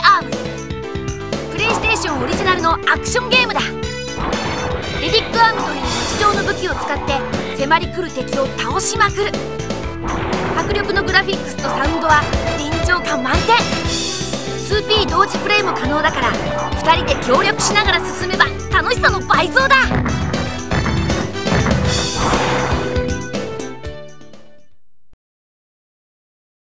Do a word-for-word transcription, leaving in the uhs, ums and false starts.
アームズ。プレイステーションオリジナルのアクションゲームだ。リリックアームという日常の武器を使って迫り来る敵を倒しまくる。迫力のグラフィックスとサウンドは臨場感満点。 ツーピー 同時プレイも可能だからふたりで協力しながら進めば楽しさも倍。